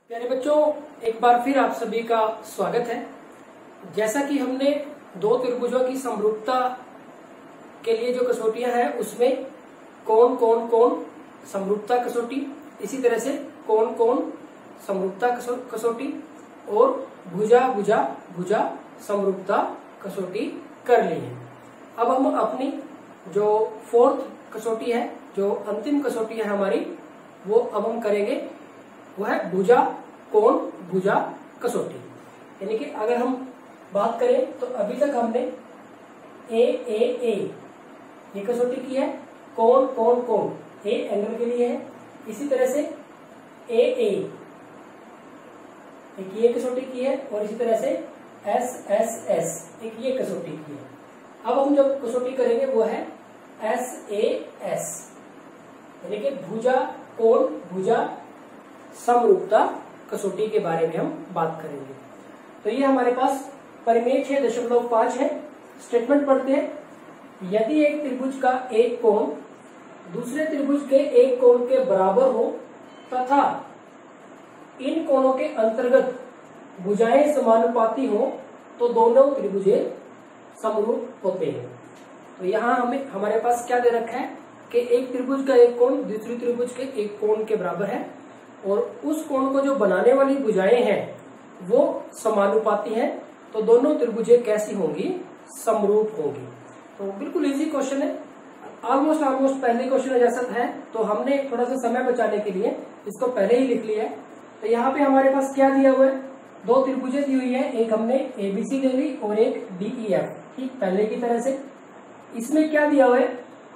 प्यारे बच्चों, एक बार फिर आप सभी का स्वागत है। जैसा कि हमने दो त्रिभुजों की समरूपता के लिए जो कसौटियां हैं उसमें कोण कोण कोण समरूपता कसौटी, इसी तरह से कोण कोण समरूपता कसौटी और भुजा भुजा भुजा समरूपता कसौटी कर ली है। अब हम अपनी जो फोर्थ कसौटी है, जो अंतिम कसौटी है हमारी, वो अब हम करेंगे, वो है भुजा कोण भुजा कसौटी। यानी कि अगर हम बात करें तो अभी तक हमने ए ये कसौटी की है, कोण कोण कोण ए एंगल के लिए है, इसी तरह से ए एक ये कसौटी की है और इसी तरह से एस एक ये कसौटी की है। अब हम जब कसौटी करेंगे वो है एस यानी कि भुजा कोण भुजा समरूपता कसौटी के बारे में हम बात करेंगे। तो ये हमारे पास परिमेय 6.5 है। स्टेटमेंट पढ़ते हैं, यदि एक त्रिभुज का एक कोण दूसरे त्रिभुज के एक कोण के बराबर हो तथा इन कोणों के अंतर्गत भुजाएं समानुपाती हो तो दोनों त्रिभुजें समरूप होते हैं। तो यहाँ हमारे पास क्या दे रखा है कि एक त्रिभुज का एक कोण दूसरी त्रिभुज के एक कोण के बराबर है और उस कोण को जो बनाने वाली भुजाएं हैं वो समानुपाती हैं, तो दोनों त्रिभुजें कैसी होंगी? समरूप होंगी। तो बिल्कुल इजी क्वेश्चन है, ऑलमोस्ट पहले क्वेश्चन जैसा है, तो हमने थोड़ा सा समय बचाने के लिए इसको पहले ही लिख लिया है। तो यहाँ पे हमारे पास क्या दिया हुआ है, दो त्रिभुजें दी हुई है, एक हमने एबीसी ले ली और एक डीईएफ, ठीक पहले की तरह से। इसमें क्या दिया हुआ है,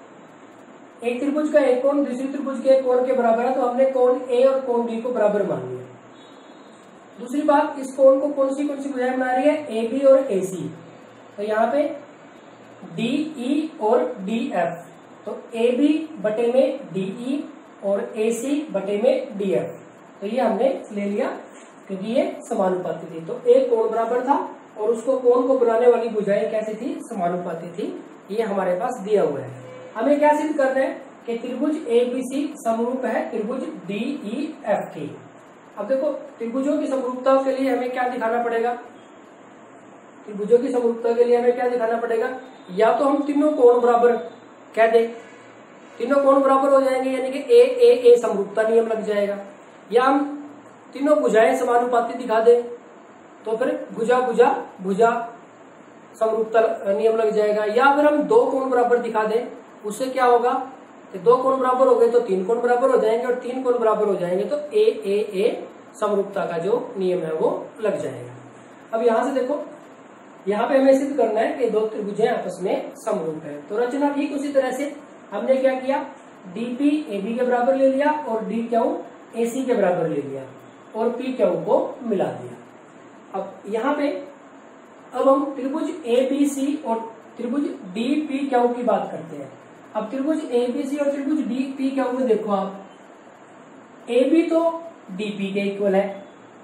एक त्रिभुज का एक कोण दूसरी त्रिभुज के एक कोण के बराबर है, तो हमने कोण ए और कोण डी को बराबर मान लिया। दूसरी बात, इस कोण को कौन सी भुजाएं बना रही है? ए बी और ए सी। तो यहाँ पे डी ई और डी एफ, तो ए बी बटे में डीई और ए सी बटे में डी एफ। तो ये हमने ले लिया क्योंकि ये समानुपाती थी। तो एक कोण बराबर था और उसको कोण को बनाने वाली भुजाएं कैसी थी? समानुपाती थी। ये हमारे पास दिया हुआ है। हमें क्या सिद्ध करना है कि त्रिभुज एबीसी समरूप है त्रिभुज डीईएफ की। अब देखो, त्रिभुजों की समरूपता के लिए हमें क्या दिखाना पड़ेगा? त्रिभुजों की समरूपता के लिए हमें क्या दिखाना पड़ेगा? या तो हम तीनों कोण बराबर कह दे, तीनों कोण बराबर हो जाएंगे यानी कि ए समरूपता नियम लग जाएगा, या हम तीनों भुजाएं समानुपाती दिखा दे तो फिर भुजा भुजा भुजा समरूपता नियम लग जाएगा। या अगर हम दो कोण बराबर दिखा दें, उससे क्या होगा कि दो कोण बराबर हो गए तो तीन कोण बराबर हो जाएंगे और तीन कोण बराबर हो जाएंगे तो ए समरूपता का जो नियम है वो लग जाएगा। अब यहां से देखो, यहाँ पे हमें सिद्ध करना है कि दो त्रिभुजें आपस में समरूप है। तो रचना ठीक उसी तरह से हमने क्या किया, डीपी एबी के बराबर ले लिया और डी क्यू एसी के बराबर ले लिया और पी क्यू को मिला दिया। अब यहाँ पे अब हम त्रिभुज एबीसी और त्रिभुज डीपीक्यू की बात करते हैं। अब त्रिभुज एबीसी और त्रिभुज डीपीक्यू में देखो आप, एबी तो डीपी के इक्वल है,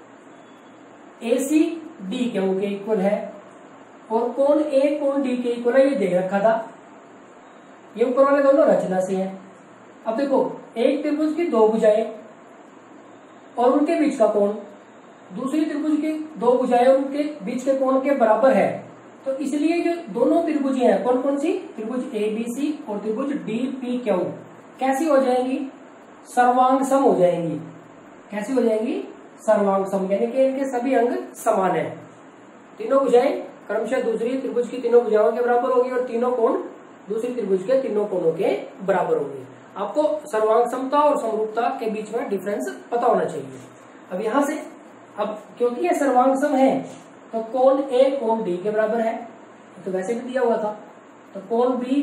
एसी डीक्यू के इक्वल है और कोण ए कोण डी के इक्वल है, ये दे रखा था। ये ऊपर वाले दोनों रचना से हैं। अब देखो, एक त्रिभुज की दो भुजाएं और उनके बीच का कोण दूसरी त्रिभुज की दो भुजाएं और उनके बीच के कोण के बराबर है, तो इसलिए जो दोनों त्रिभुजें हैं, कौन कौन सी? त्रिभुज एबीसी और त्रिभुज डीपीक्यू कैसी हो जाएंगी? सर्वांग सम हो जाएंगी। कैसी हो जाएंगी? सर्वांग सम, यानी कि इनके सभी अंग समान है। तीनों भुजाएं क्रमशः दूसरी त्रिभुज की तीनों भुजाओं के बराबर होगी और तीनों कोण दूसरी त्रिभुज के तीनों कोणों के बराबर होंगे। आपको सर्वांग समता और समरूपता के बीच में डिफरेंस पता होना चाहिए। अब यहां से, अब क्योंकि ये सर्वांग सम है तो कोण ए कोण डी के बराबर है, तो वैसे भी दिया हुआ था। तो कोण बी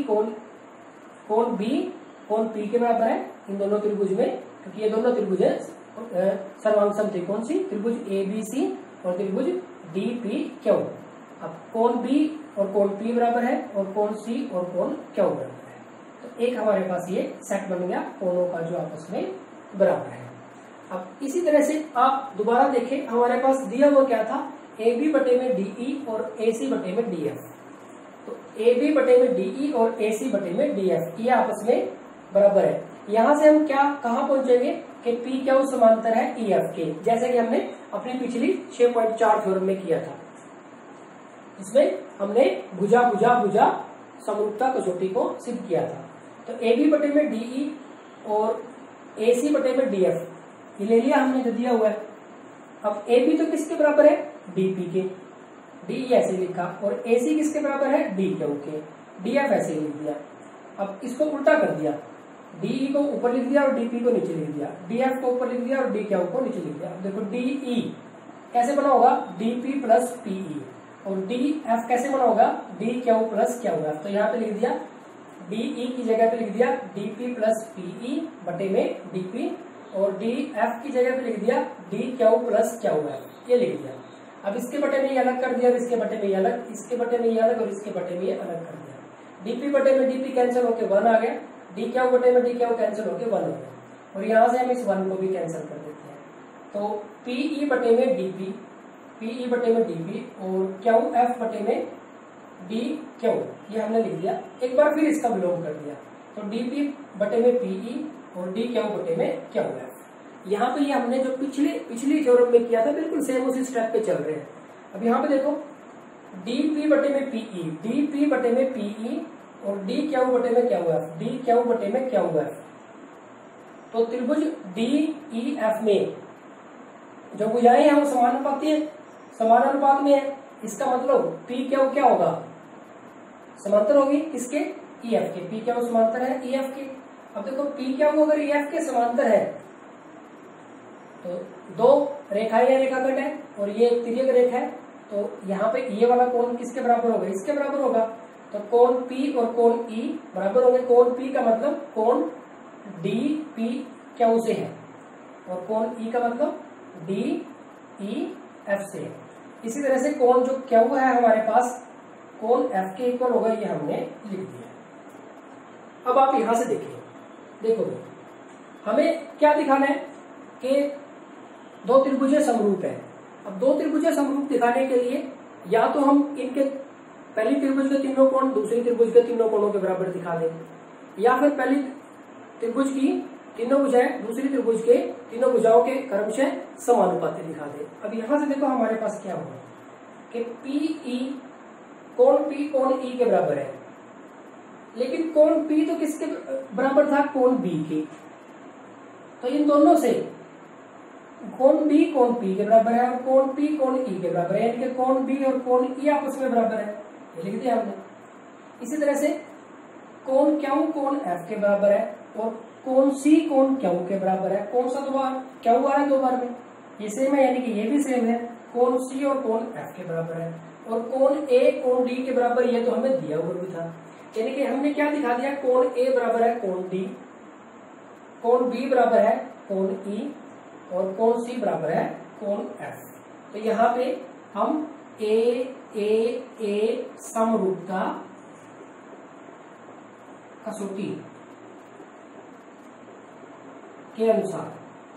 कोण पी के बराबर है इन दोनों त्रिभुज में, क्योंकि ये दोनों त्रिभुज सर्वांग सम थे। कौन सी? त्रिभुज एबीसी और त्रिभुज डीपीक्यू। अब कोण बी और कोण पी बराबर है और कोण सी और कोण क्यू बराबर है, तो एक हमारे पास ये सेट बन गया कोणों का जो आपस में बराबर है। अब इसी तरह से आप दोबारा देखें, हमारे पास दिया हुआ क्या था? ए बी बटे में डीई और ए सी बटे में डीएफ। तो ए बी बटे में डीई और ए सी बटे में डीएफ, ये आपस में बराबर है। यहां से हम कहां पहुंचेंगे कि पी क्यू समांतर है ई एफ के, जैसे कि हमने अपनी पिछली 6.4 थ्योरम में किया था। इसमें हमने भुजा भुजा भुजा समरूपता कसौटी को सिद्ध किया था। तो ए बी बटे में डीई और ए सी बटे में डी एफ ये ले लिया हमने जो दिया हुआ है। अब ए बी तो किसके बराबर है, डीपी के, डीई ऐसे लिखा, और ए सी किसके बराबर है, डी क्यू के, डी एफ ऐसे लिख दिया। अब इसको उल्टा कर दिया, डीई को ऊपर लिख दिया और डीपी को नीचे लिख दिया, डी एफ को ऊपर लिख दिया और डी क्यू को नीचे लिख दिया। अब देखो डीई कैसे बना होगा, डीपी प्लस पीई, और डी एफ कैसे बना होगा, D Q plus Q F. तो यहाँ पे लिख दिया डीई की जगह पे लिख दिया डीपी प्लस पीई बटे में डीपी, और डी एफ की जगह पे लिख दिया D Q plus Q F, ये लिख दिया। अब इसके बटे में ये अलग कर दिया और इसके बटे में ये अलग, इसके बटे में ये अलग और इसके बटे में ये अलग कर दिया। डीपी बटे में डीपी कैंसिल होके 1 आ गया, डी क्यू बटे में डी क्यू कैंसिल होके 1 हो गया, और यहाँ से हम इस 1 को भी कैंसिल कर देते हैं। तो पीई बटे में डीपी, पीई बटे में डीपी और क्यू एफ बटे में डी क्यू, ये हमने लिख दिया। एक बार फिर इसका विलोम कर दिया, तो डीपी बटे में पीई और डी क्यू बटे में क्यू एफ। यहाँ पे ये हमने जो पिछली थ्योरम में किया था बिल्कुल सेम उसी स्टेप पे चल रहे हैं। अब यहाँ पे देखो डीपी बटे में पीई, डीपी बटे में पीई और डी क्यू बटे में क्यू एफ, डी क्यू बटे में क्यू एफ। तो त्रिभुज डी ई एफ में जो भुजाएं हैं वो समानुपात में है। इसका मतलब पी क्यू क्या होगा, समांतर होगी किसके, ई एफ के। पी क्यू समांतर है ई एफ के। अब देखो पी क्यू अगर ई एफ के समांतर है तो दो रेखाएं या रेखाखंड है और ये तिर्यक रेखा है, तो यहाँ पे ये वाला कोण किसके बराबर होगा, इसके बराबर होगा। तो कोण पी और कोण ई बराबर होंगे। कोण पी का मतलब कोण डी पी क्यू से है और कोण ई का मतलब डी ई एफ से है। इसी तरह से कोण जो क्यू है हमारे पास कोण एफ के इक्वल होगा, ये हमने लिख दिया। अब आप यहां से देखिए, देखो हमें क्या दिखाना है कि दो त्रिभुजें समरूप है। अब दो त्रिभुजें समरूप दिखाने के लिए या तो हम इनके पहली त्रिभुज के तीनों कोण दूसरी त्रिभुज के तीनों कोणों के बराबर दिखा दें, या फिर पहली त्रिभुज की तीनों भुजाएं दूसरी त्रिभुज के तीनों भुजाओं के क्रमशः समानुपाती दिखा दे। अब यहां से देखो हमारे पास क्या होगा कि पीई कोण पी कोण ई के बराबर है, लेकिन कोण पी तो किसके बराबर था, कोण बी के। तो इन दोनों से कोण बी कोण पी के बराबर है और कोण पी कोण ई के बराबर है, यानी कि कोण बी और कोण ई आपस में बराबर है, ये लिख दिया हमने। इसी तरह से कोण क्यू कोण एफ के बराबर है और कोण सी कोण क्यू के बराबर है। कौन सा दो बार, क्यू आ रहा है 2 बार में, ये सेम है, यानी कि ये भी सेम है। कोण सी और कोण एफ के बराबर है और कोण ए कोण डी के बराबर, ये तो हमें दिया हुआ भी था। यानी कि हमने क्या दिखा दिया, कोण ए बराबर है कोण डी, कोण बी बराबर है कोण ई और कोण सी बराबर है कोण एफ। तो यहाँ पे हम ए समरूपता कसौटी के अनुसार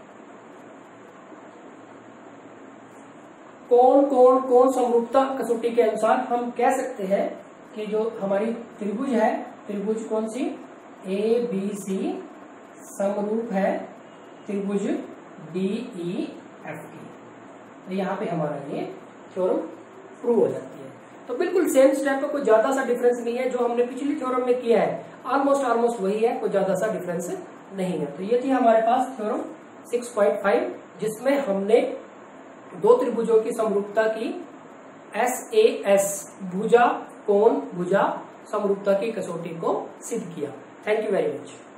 कोण समरूपता कसौटी के अनुसार हम कह सकते हैं कि जो हमारी त्रिभुज है, त्रिभुज कौन सी, ए बी सी समरूप है त्रिभुज डी ई एफ की। तो यहाँ पे हमारा ये थ्योरम प्रूव हो जाती है। तो बिल्कुल सेम स्टेप पे कोई ज्यादा सा डिफरेंस नहीं है, जो हमने पिछली थ्योरम में किया है ऑलमोस्ट वही है, कोई ज्यादा सा डिफरेंस नहीं है। तो ये थी हमारे पास थ्योरम 6.5, जिसमें हमने दो त्रिभुजों की समरूपता की SAS भुजा कोण भुजा समरूपता की कसौटी को सिद्ध किया। Thank you very much.